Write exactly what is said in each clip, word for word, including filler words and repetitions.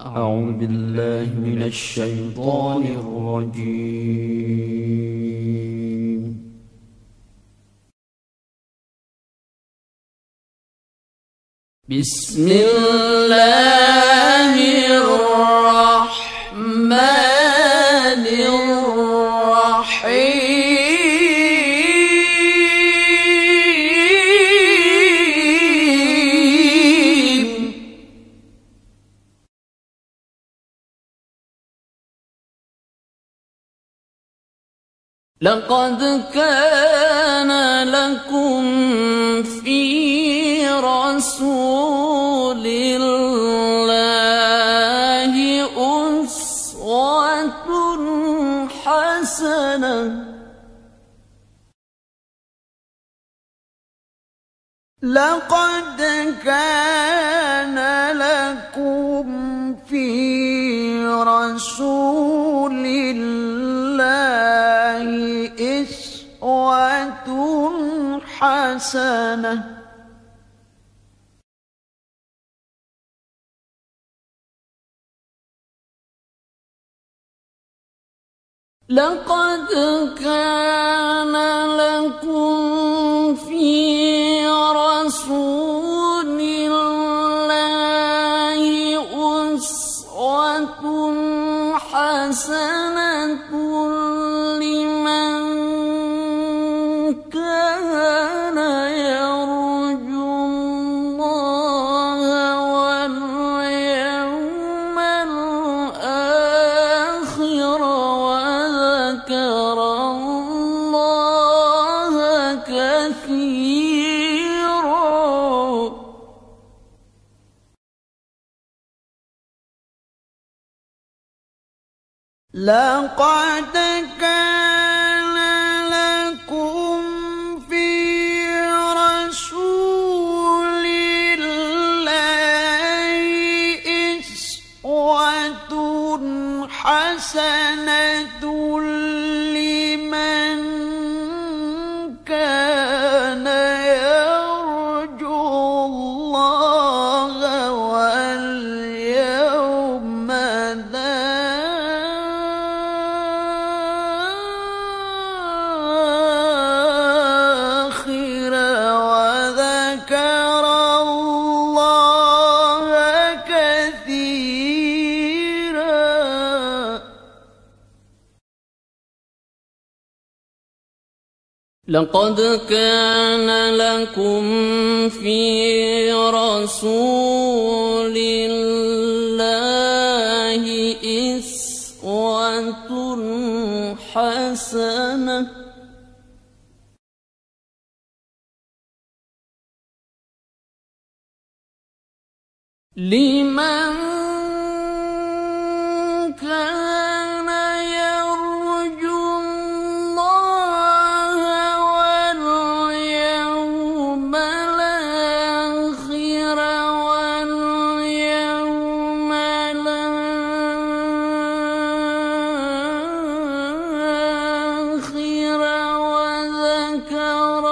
أعوذ بالله من الشيطان الرجيم. بسم الله الرحمن الرحيم. لقد كان لكم في رسول الله أسوة حسنة لقد كان لكم في رسول الله أسوة حسنة لقد كان لكم في رسول الله أسوة حسنة لمن كان يرجو الله واليوم الآخر وذكر الله كثيرا. لقد كان لكم في رسول الله أسوة حسنة لمن كان يرجو الله واليوم الآخر وذكر الله كثيرا. لقد كان لكم في رسول الله أسوة حسنة لمن كان يرجو الله واليوم الآخر واليوم الآخر وذكر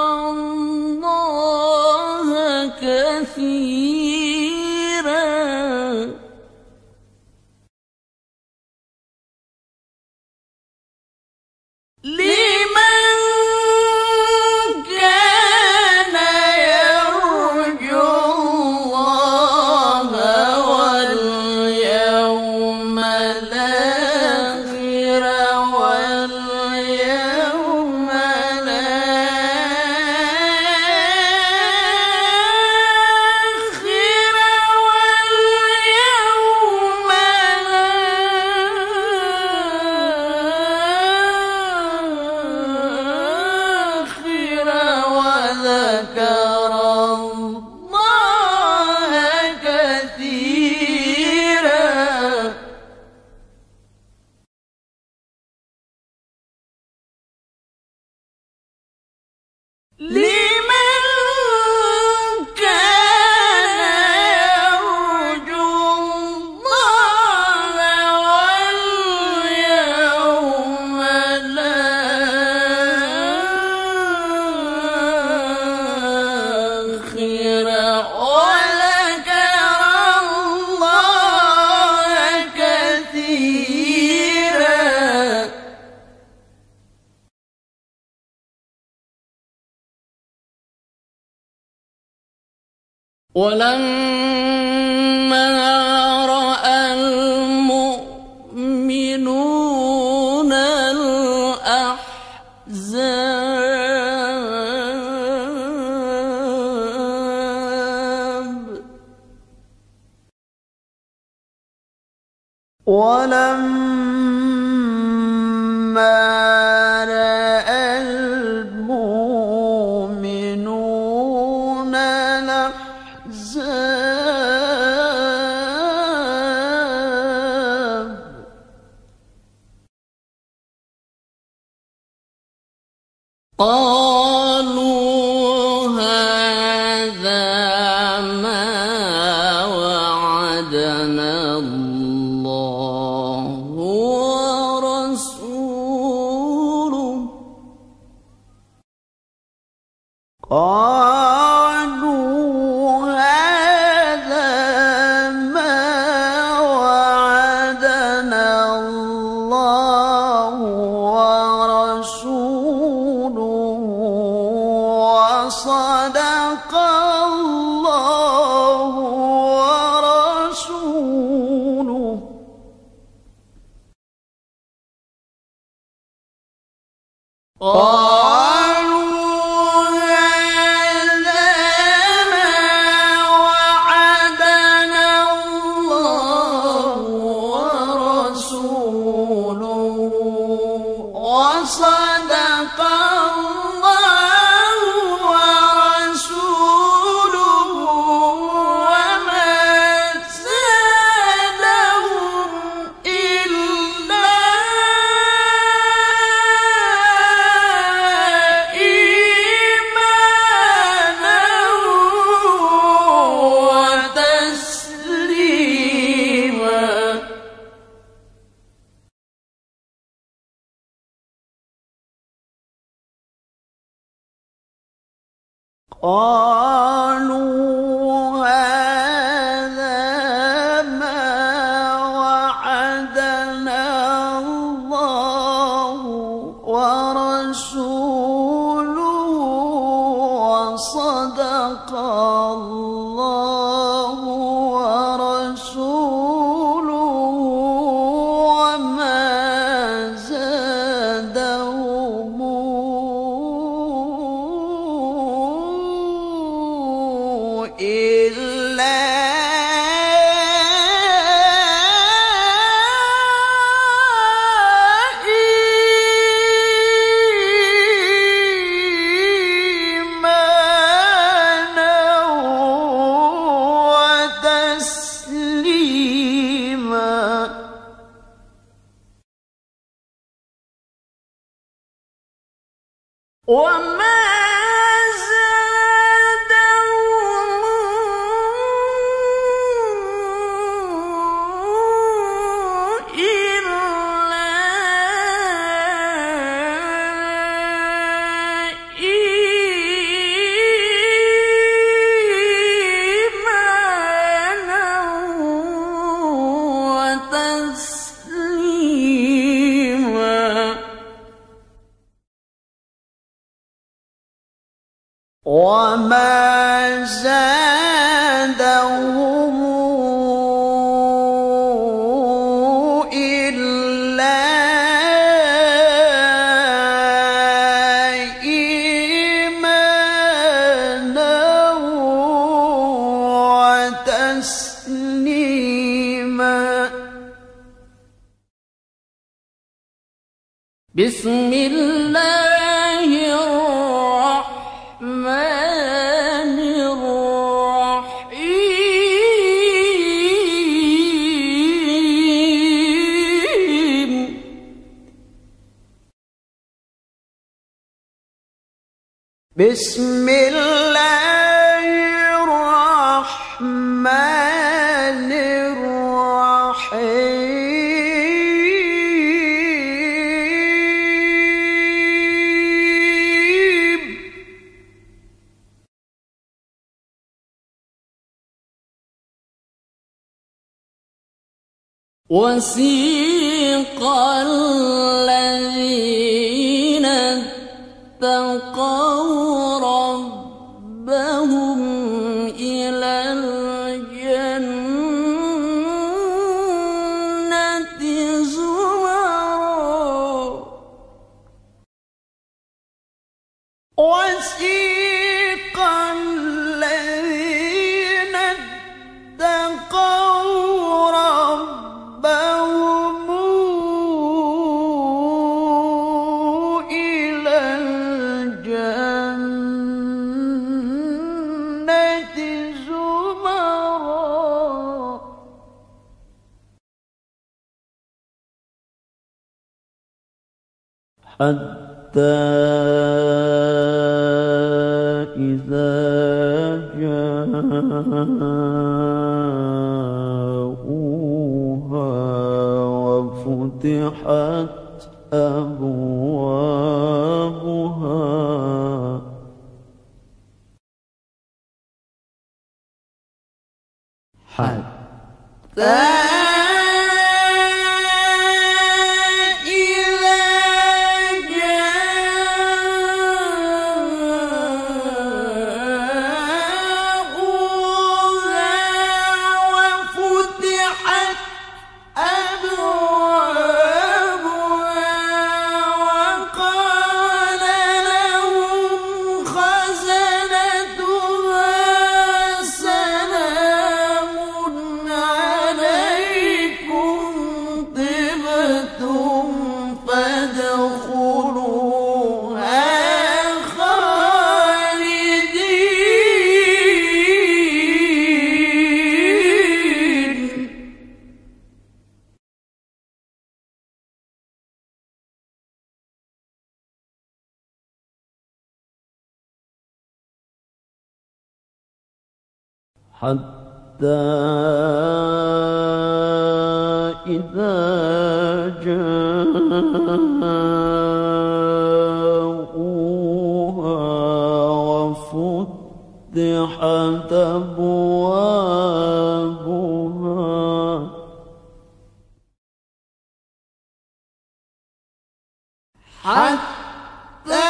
الله كثيرا. ولما رأى المؤمنون الأحزاب ولما رأى المؤمنون الأحزاب قالوا هذا ما وعدنا الله ورسوله قالوا هذا ما وعدنا الله ورسوله وصدق الله ورسوله وصدق الله ورسوله وما زادهم إلا إيمانا وتسليما قالوا هذا ما وعدنا الله ورسوله وصدق الله ورسوله وما زادهم إلا إيمانا وتسليما وما وما زادهم إلا إيمانا وتسليما بسم الله الرحمن الرحيم بسم الله الرحمن الرحيم وسيق الذين اتقوا ربهم إلى حتى إذا جاءوها وفتحت أبوابها حتى حتى إذا جاءوها وفتحت أبوابها حتى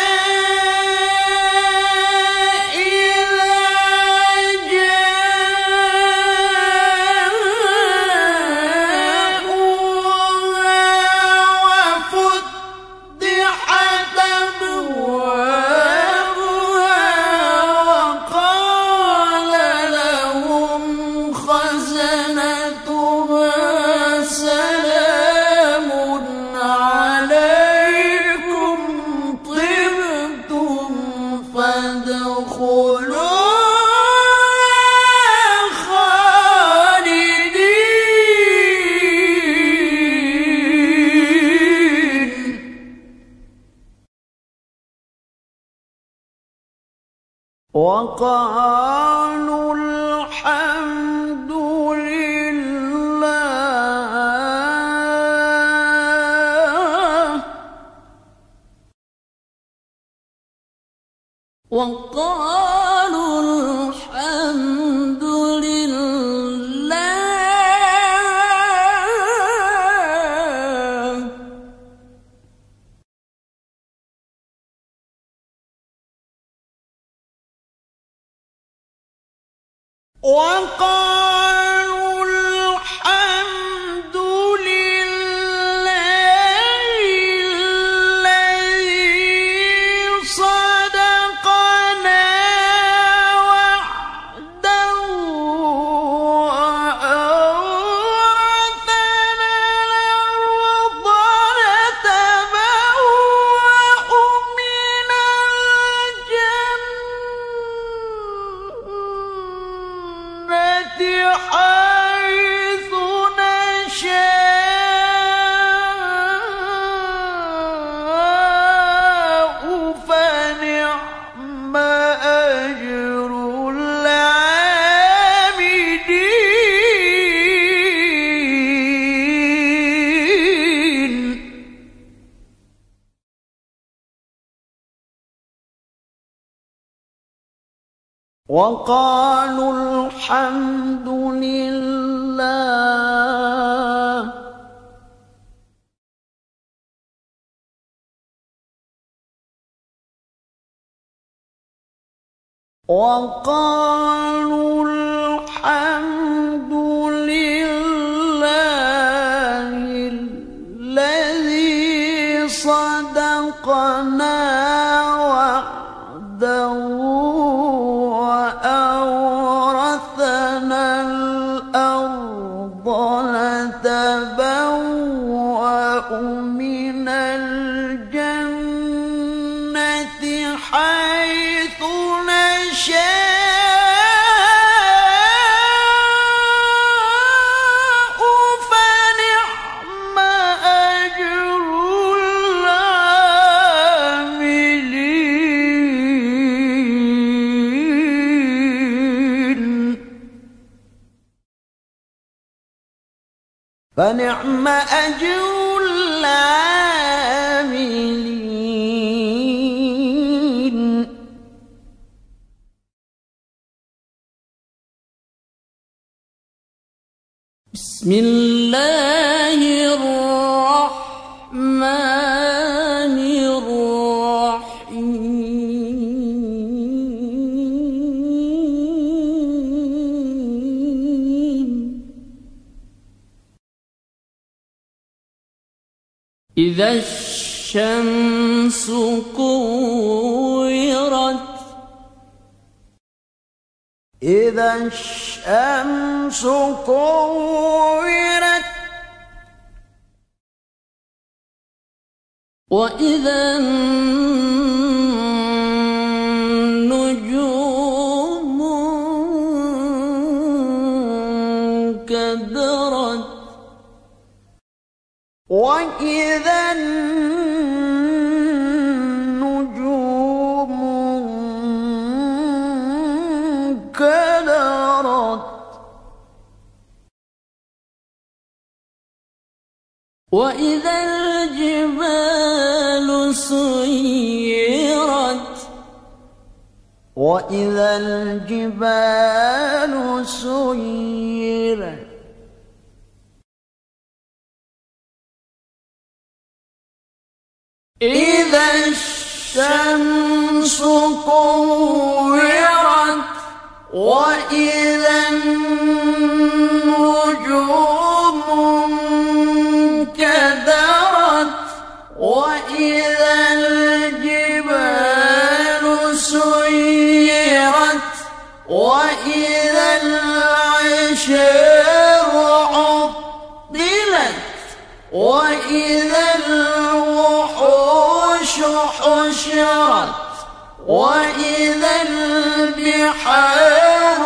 وقالوا الحمد لله وقالوا الحمد لله وقالوا الحمد لله الذي صدقنا وعده وأورثنا الأرض نتبوأ من الجنة حيث نشاء فنعم أجر العاملين وقالوا الحمد لله وقالوا الحمد لله الذي صدقنا وعده وأورثنا الأرض فنعم أجر العاملين. بسم الله الرحمن الرحيم. إذا الشمس كورت إذا الشمس كورت وإذا النجوم انكدرت وإذا النجوم انكدرت وإذا الجبال سيرت وإذا الجبال سيرت إذا الشمس كورت وإذا النجوم انكدرت وإذا الجبال سيرت وإذا العشار عطلت وإذا الوحوش حشرت وإذا البحار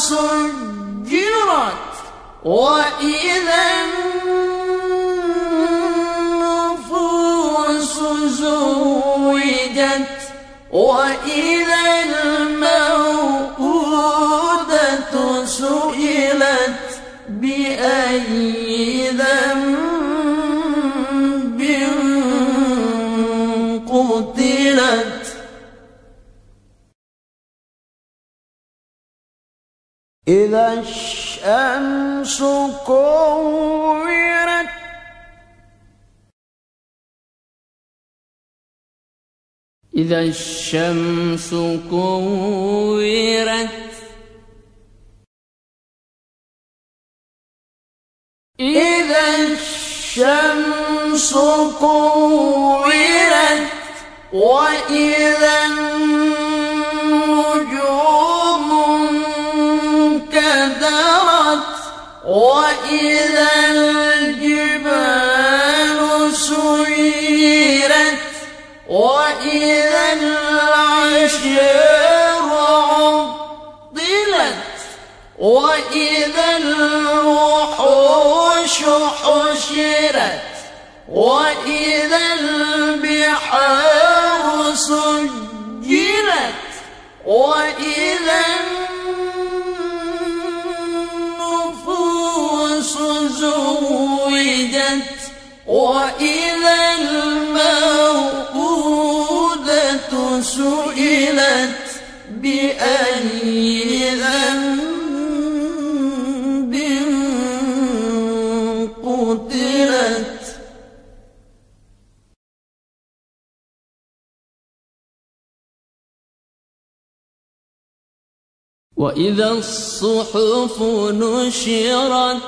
سجرت وإذا النفوس زوجت وإذا الموءودة سئلت بأي ذنب قتلت إذا الشمس كورت إذا الشمس كورت إذا الشمس كورت وإذا النجوم انكدرت وإذا الجبال سيرت وإذا العشار عطلت وإذا الوحوش حشرت وإذا البحار سجرت وإذا النفوس زوجت وإذا الموءودة سئلت بأي ذنب قتلت وإذا الصحف نشرت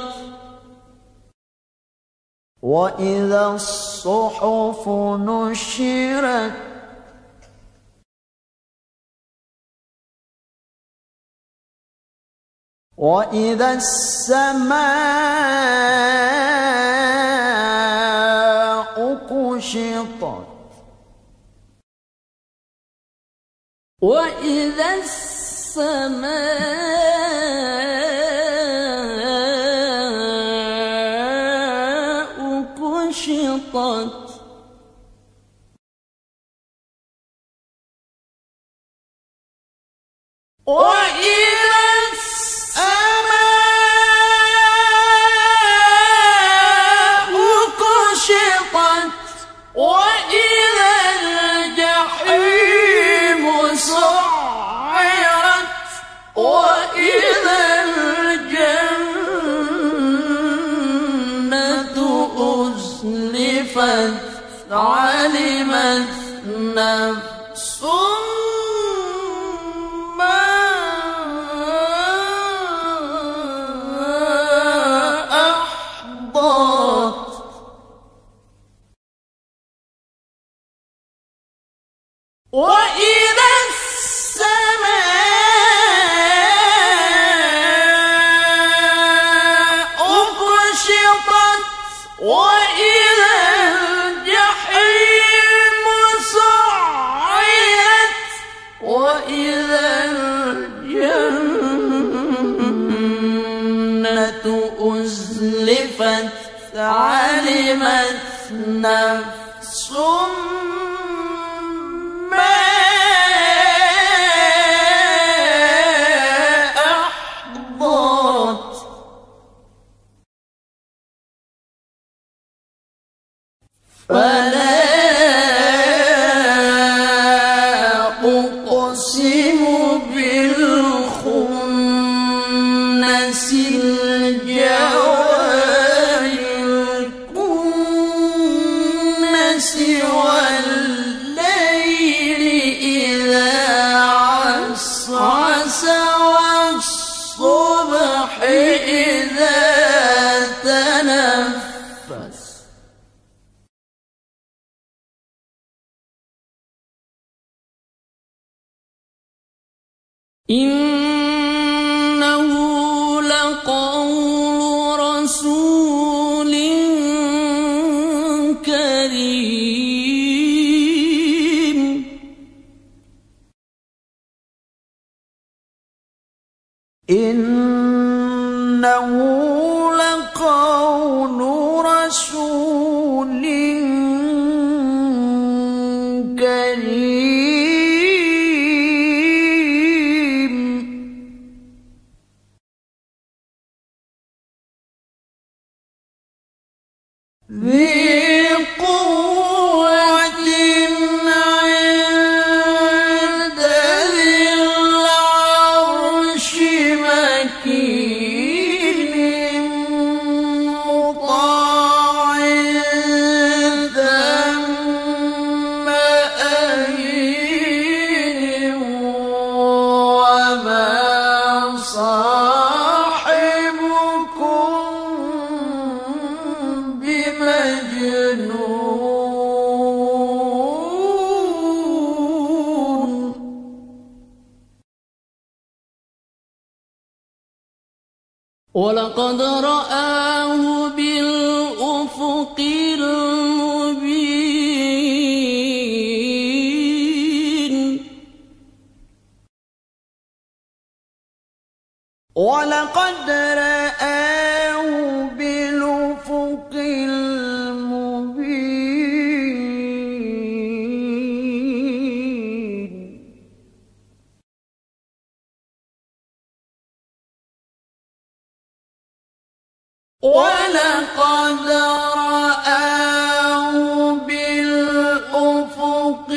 وإذا الصحف نشرت وإذا السماء كشطت وإذا السماء كشطت وإذا السماء أزلفت علمت نفس ما أحضرت وإذا السماء كشطت وإذا الجحيم سعرت وإذا الجنة أزلفت علمت نفس ما أحضرت فلا أقسم بالخنس الجوار الكنس والليل إذا عسعس والصبح إذا تنفس إنه لقول رسول كريم إنه لقول رسول كريم ذي قوة عند ذي العرش مكين مطاع ثم أمين وما صاحبكم بمجنون ولقد رآه بالأفق المبين ولقد رآه بالأفق المبين ولقد رآه بالأفق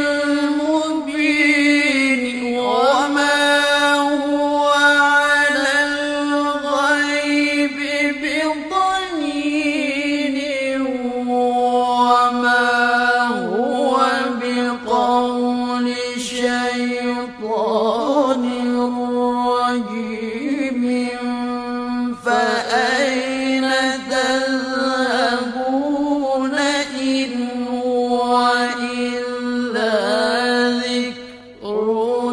المبين وما هو على الغيب بضنين وما هو بقول شيطان رجيم فأين تذهبون إن هو إلا ذكر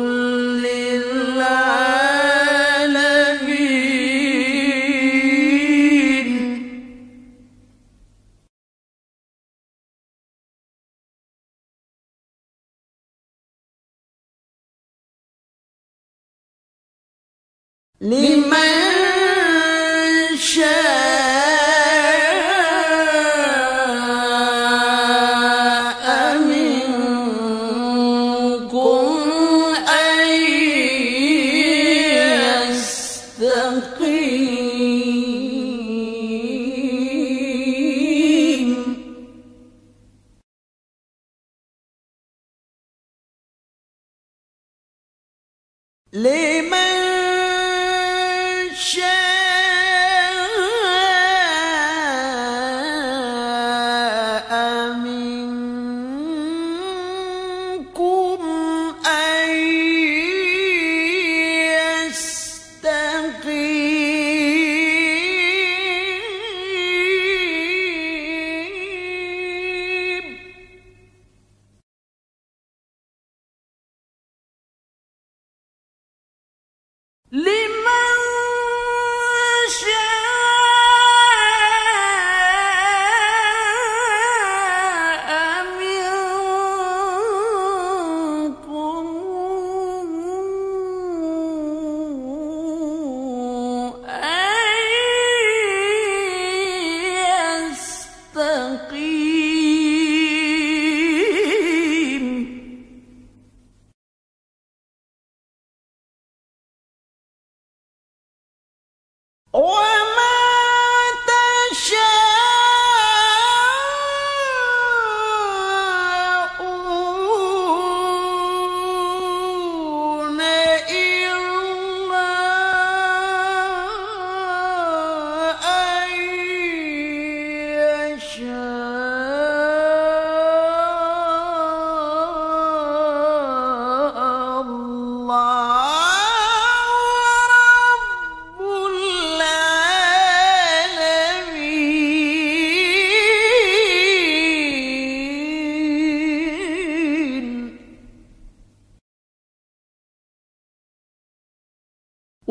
للعالمين لمن شاء منكم أن يستقيم لمن شاء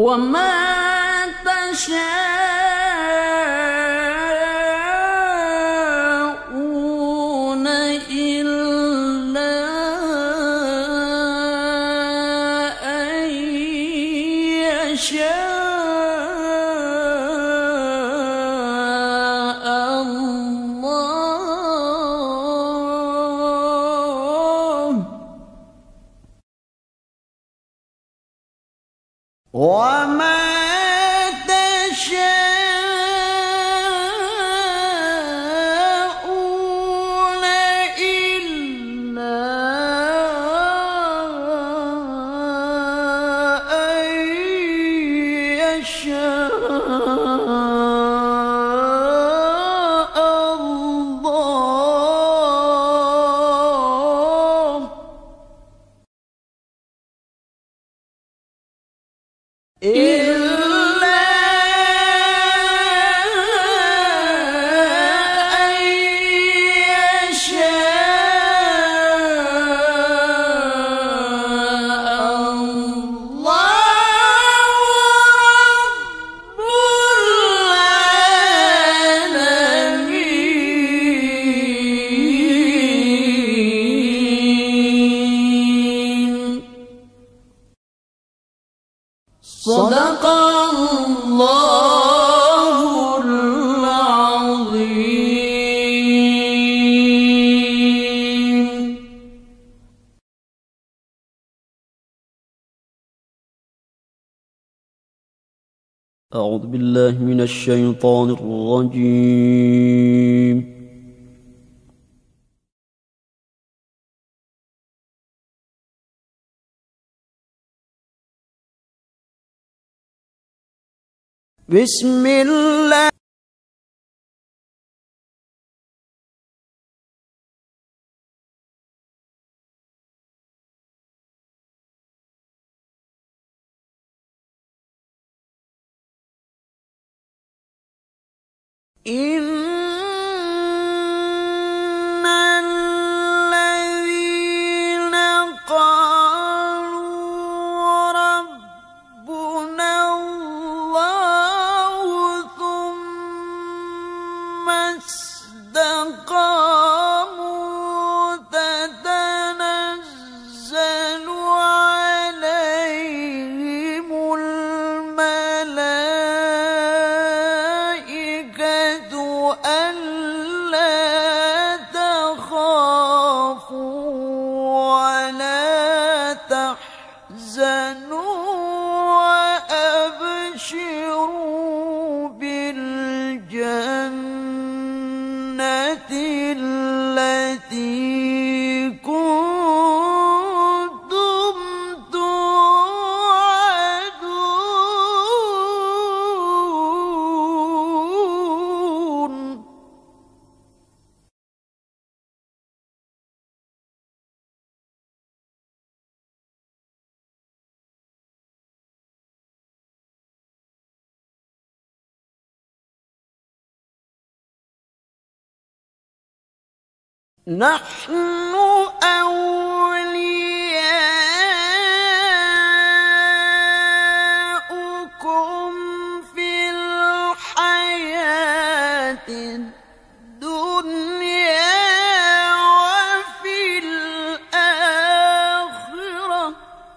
وما تشاءون إلا أن يشاء وما تشاءون إلا أن يشاء الله إلا أن يشاء الله رب العالمين. صدق الله العظيم. أعوذ بالله من الشيطان الرجيم. بسم الله إن الذين قالوا ربنا الله ثم استقاموا تتنزل عليهم الملائكة ألا تخافوا ولا تحزنوا وأبشروا بالجنة التي كنتم توعدون. نحن أولياؤكم في الحياة الدنيا وفي الآخرة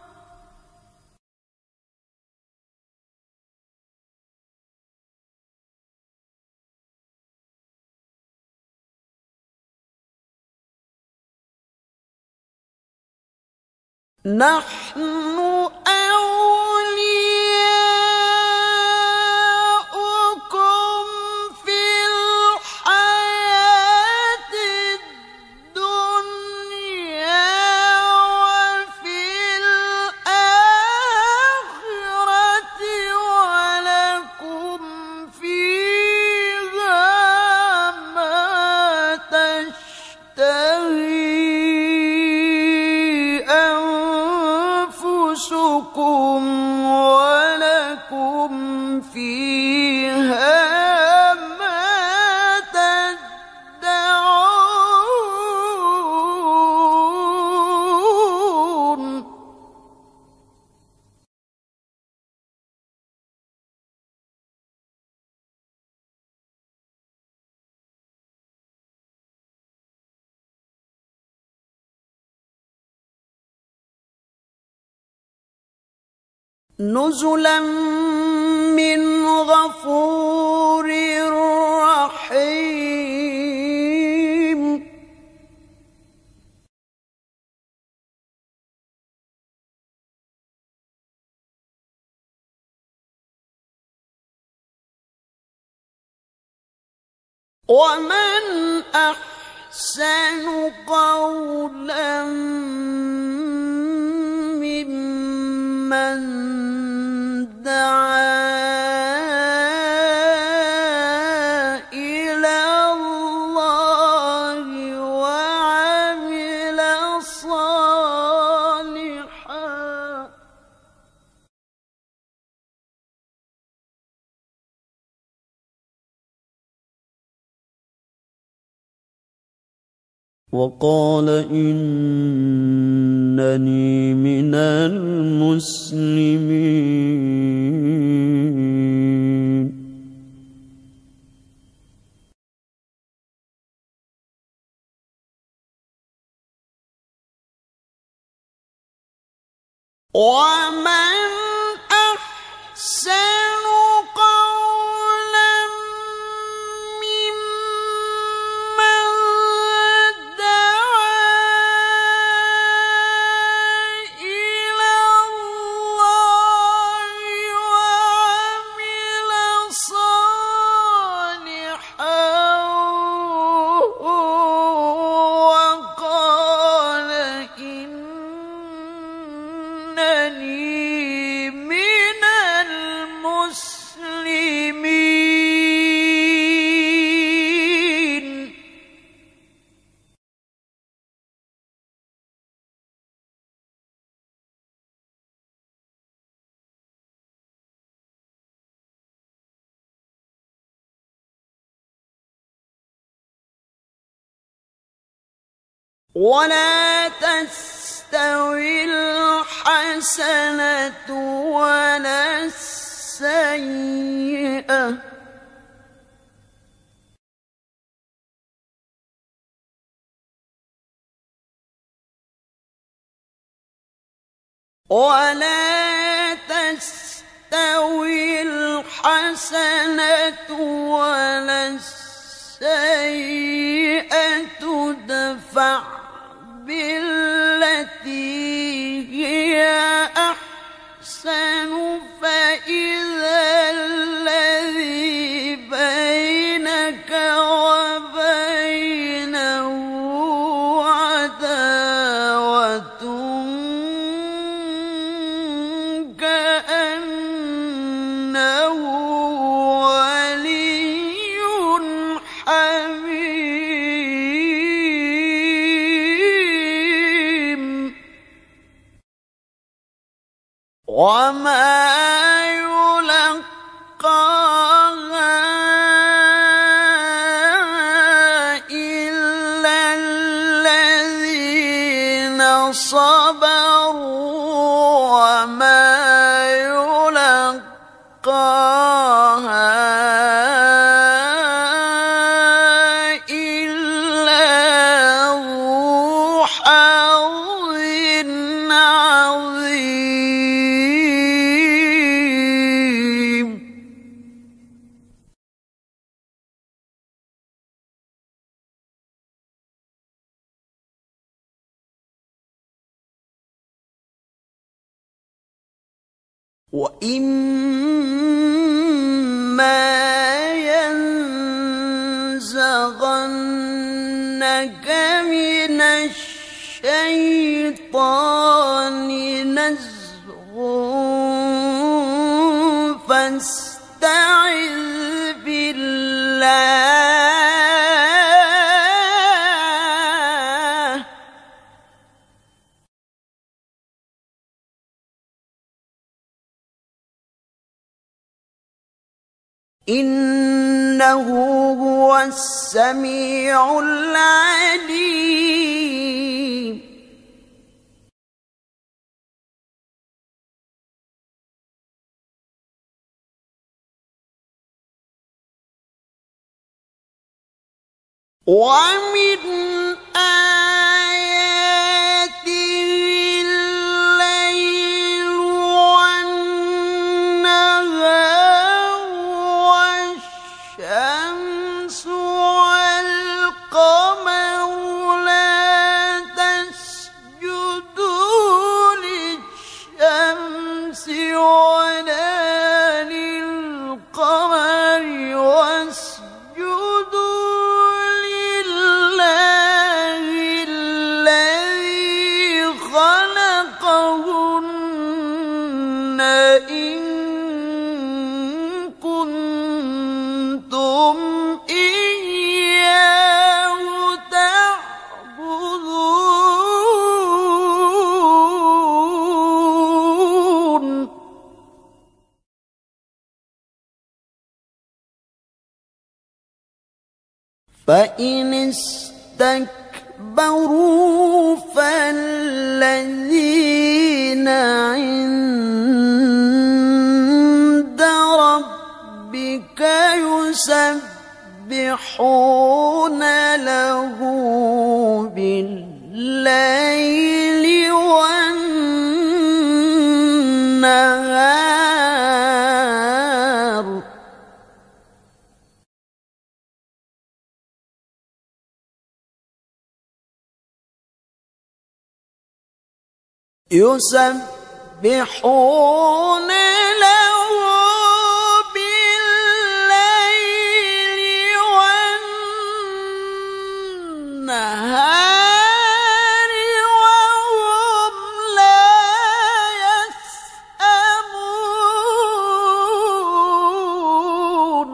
نحن أولياؤكم في الحياة الدنيا وفي الآخرة ولكم فيها ما تشتهي أنفسكم نزلا من غفور رحيم. ومن أحسن قولا ممن دعا إلى الله وعمل صالحا. وقال إنني من المسلمين. ومن أحسن قولا ممن دعا إلى الله وعمل صالحا وقال إنني من المسلمين. ولا تستوي الحسنة ولا السيئة ولا تستوي الحسنة ولا السيئة ادفع بالتي هي أحسن فإذا الذي بينك وبينه عداوة كأنه ولي حميم. وما يلقاها إلا الذين صبروا وما يلقاها إلا ذو حظ عظيم. وإما ينزغنك من الشيطان نزغ فاستعذ بالله إنه هو السميع العليم. ومن آياته الليل والنهار والشمس والقمر لا تسجدوا للشمس ولا للقمر واسجدوا لله الذي خلقهن إن كنتم إياه تعبدون. فإن استكبروا فالذين عند ربك يسبحون له بالليل والنهار يسبحون له بالليل والنهار وهم لا يسأمون.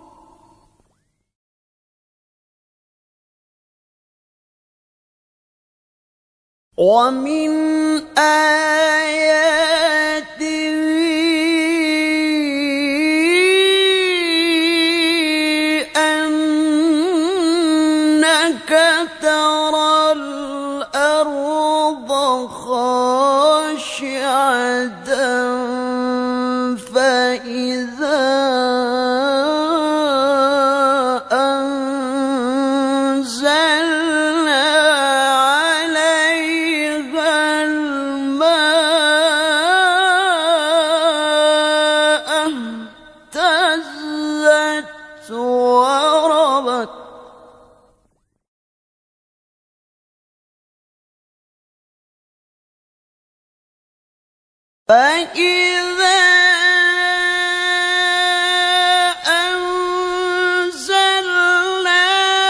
ومن آياته أنك ترى الأرض خاشعة فإذا أنزلنا عليها الماء اهتزت وربت فإذا أنزلنا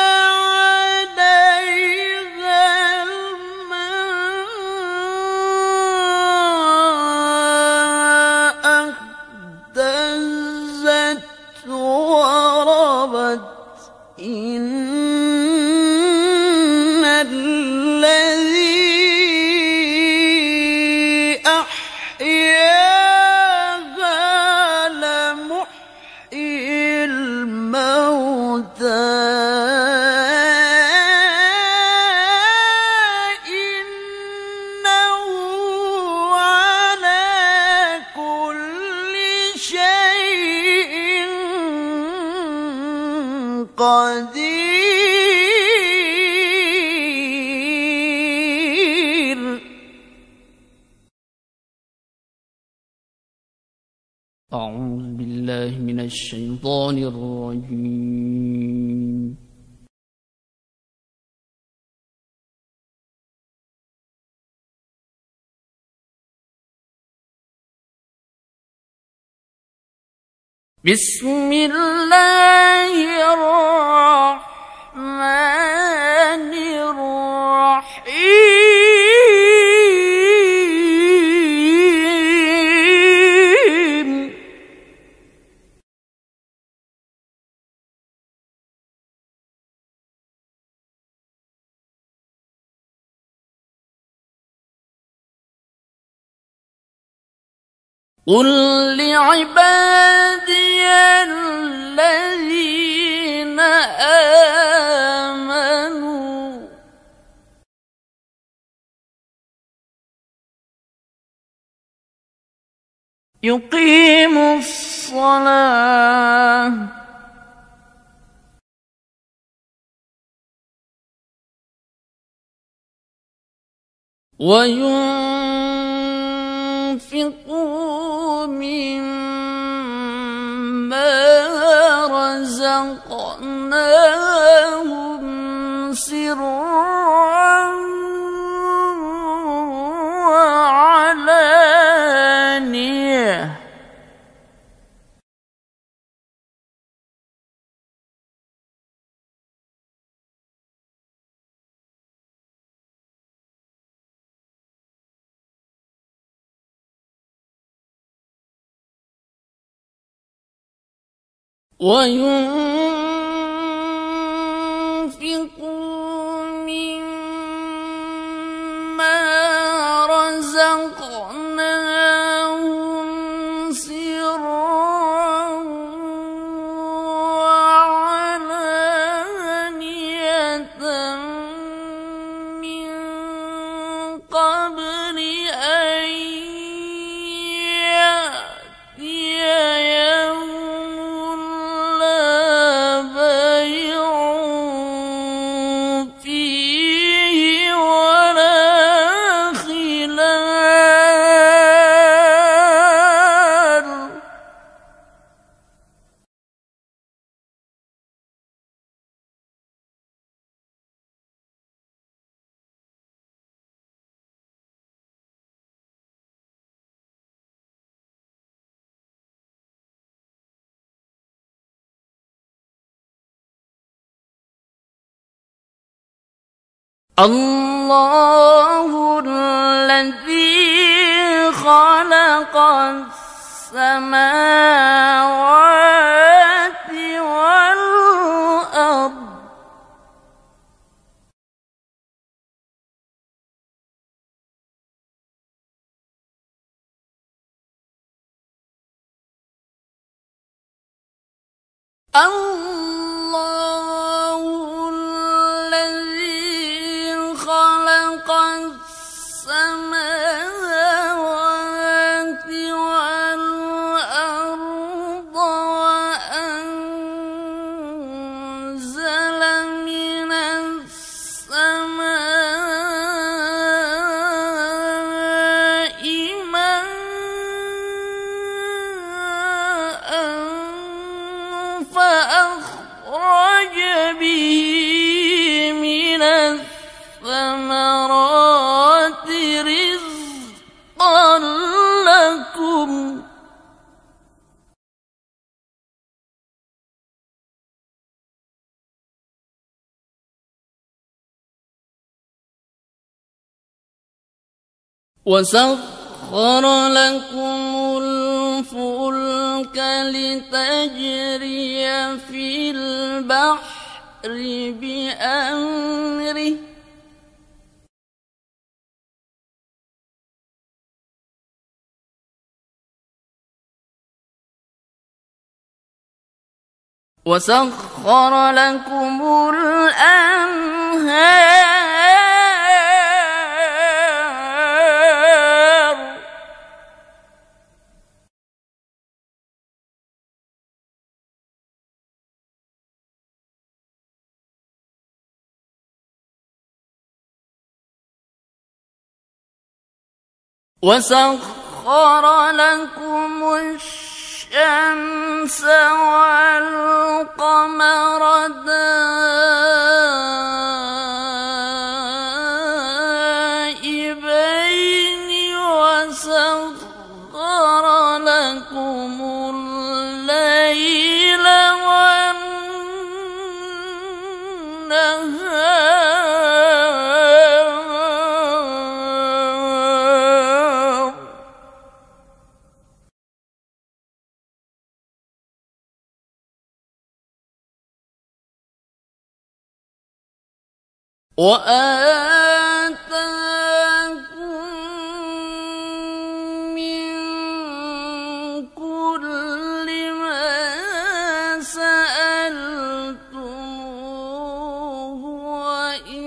عليها الماء اهتزت وربت إن الذي أحياها لمحيي الموتى إنه على كل شيء قدير. أعوذ بالله من الشيطان الرجيم. بسم الله الرحمن الرحيم. قل لعبادي الذين آمنوا يقيموا الصلاة وينفقوا مما رزقهم ورزقناهم سرا وعلانية وينفقوا مما رزقناهم سرا وعلانية من قبل أن يأتي يوم لا بيع فيه ولا خلال الله الذي خلق السماوات والأرض الله الذي خلق السماوات والأرض وأنزل من السماء ماء فأخرج به من الثمرات رزقا لكم وسخر لكم الفلك لتجري في البحر بأمره وسخر لكم الأنهار وسخر لكم الشمس والقمر دائبين وسخر لكم الليل والنهار وآتاكم من كل ما سألتموه وإن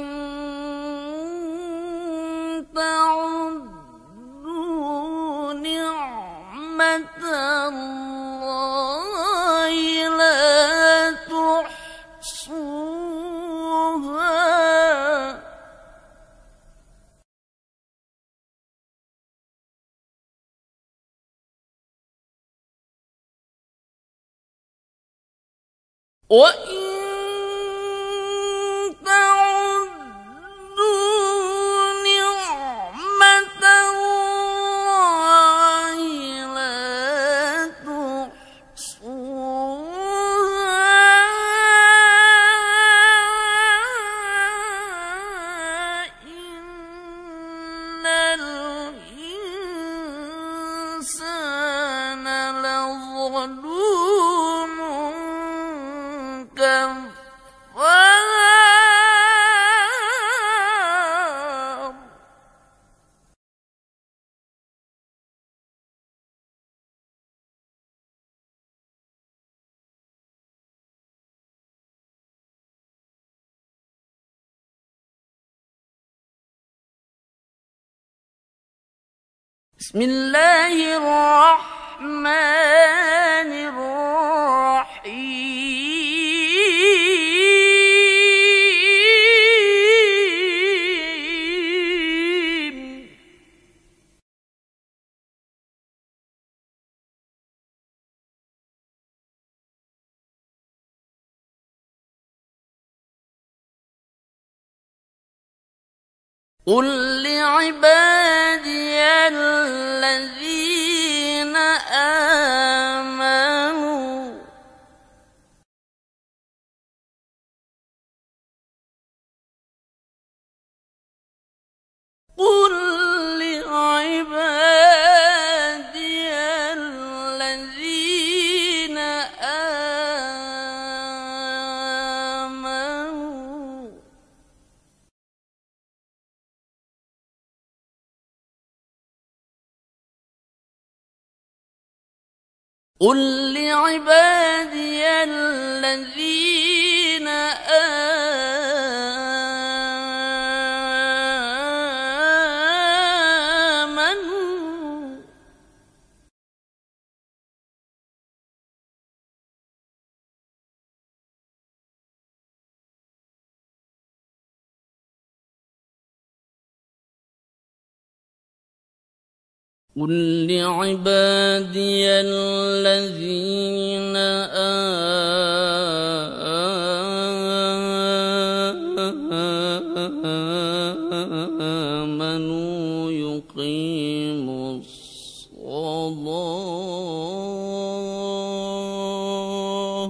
تعدوا نعمة الله لا تحصوها وَإِن تَعُدُّوا نِعْمَةَ اللَّهِ لَا تُحْصُوهَا إِنَّ الْإِنسَانَ لَظَلُومٌ كَفَّارٌ. بسم الله الرحمن الرحيم. قل لعبادي الذين آمنوا قل لعبادي الذين آمنوا قل لعبادي الذين آمنوا قل لعبادي الذين آمنوا يقيموا الصلاة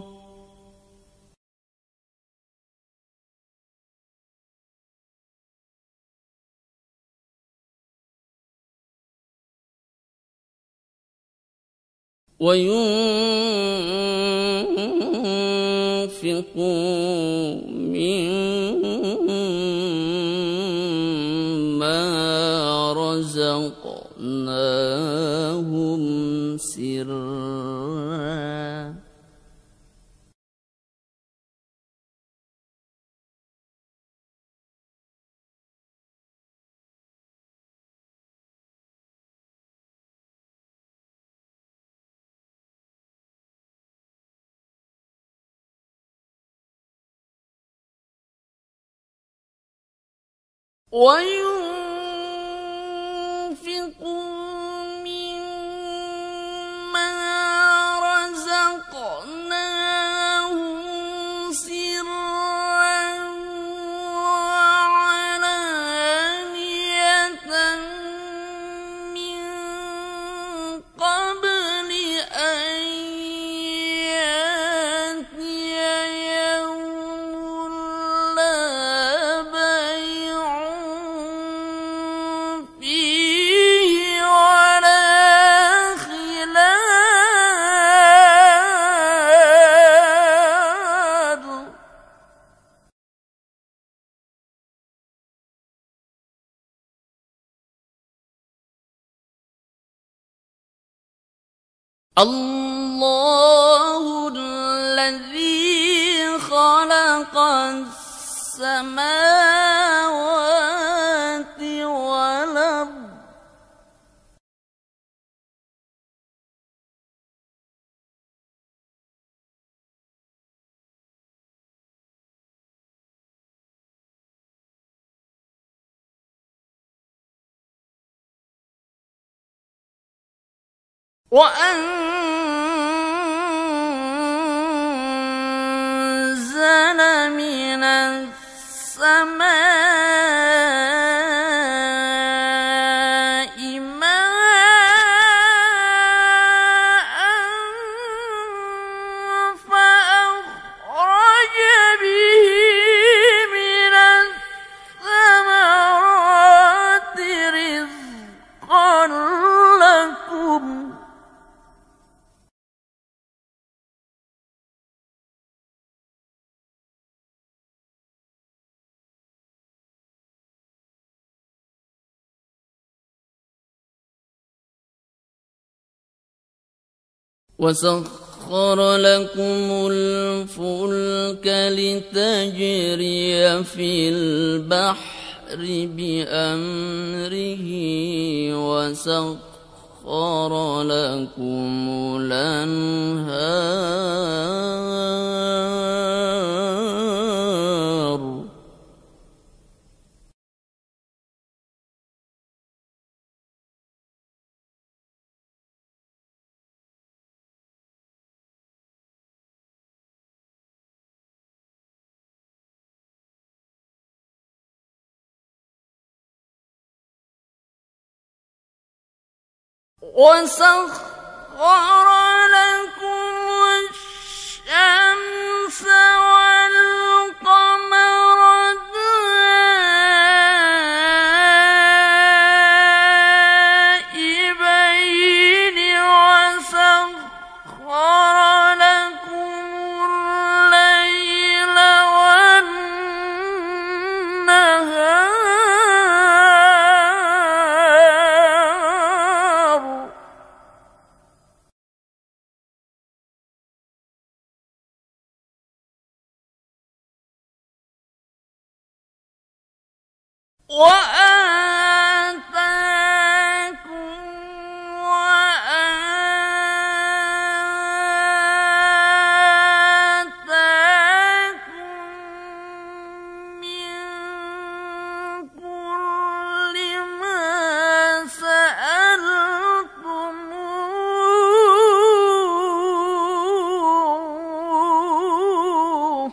وينفقوا مما رزقناهم سرا وينفقوا مما رزقناهم سرا وعلانية من قبل أن يأتي يوم لا بيع فيه ولا خلال. الله الذي خلق السماوات والأرض وأنزل من السماء ماء فأخرج به نبات الأرض وأخرج به من الثمرات رزقا لكم فمنه تأكلون ومنه تشربون وله فيه أنواع من الثمرات مختلف ألوانها السماء ماء فأخرج به من الثمرات رزقا لكم وسخر لكم الفلك لتجري في البحر بأمره وسخر لكم الأنهار وسخر لكم الشمس والقمر دائبين وسخر لكم الليل والنهار وآتاكم وآتاكم من كل ما سألتموه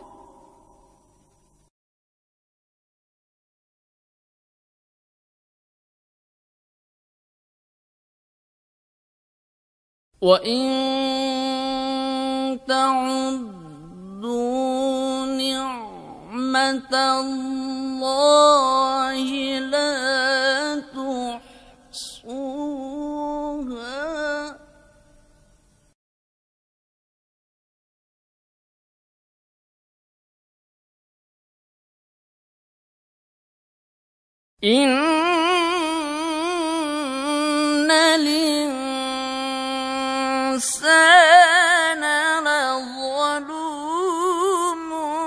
وإن تعدوا نعمة الله لا تحصوها إن الإنسان لظلوم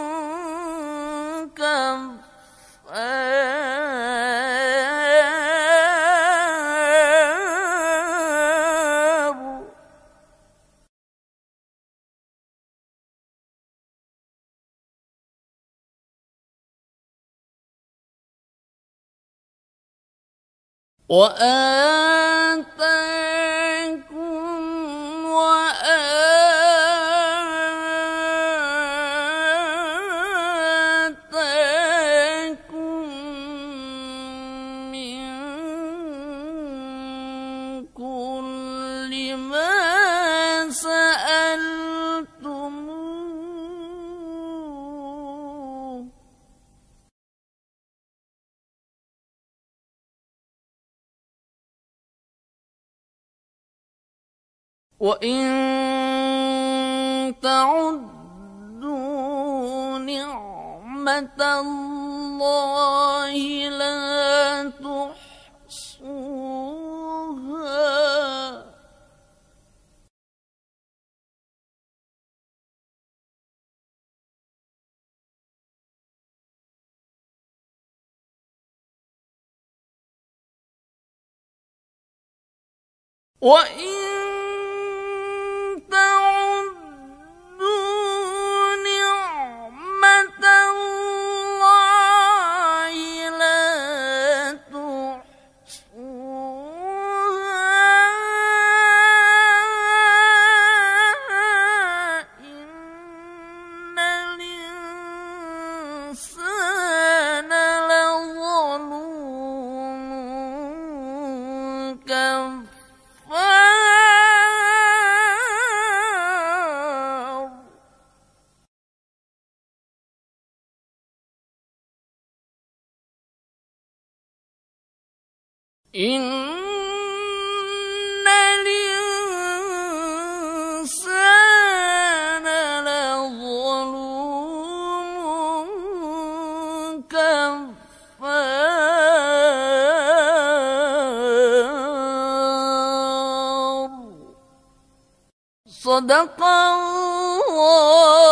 كفار وآتاكم وآتاكم من كل ما سألتموه وإن تعدوا نعمة الله لا تحصوها وإن تعدوا نعمة الله لا تحصوها إن الإنسان إن الإنسان لظلوم كفار. صدق الله